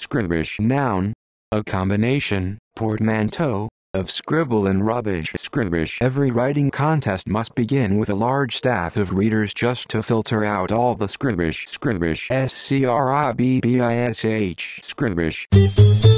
Scribbish noun. A combination, portmanteau, of scribble and rubbish. Scribbish. Every writing contest must begin with a large staff of readers just to filter out all the scribbish. Scribbish. Scribbish. Scribbish.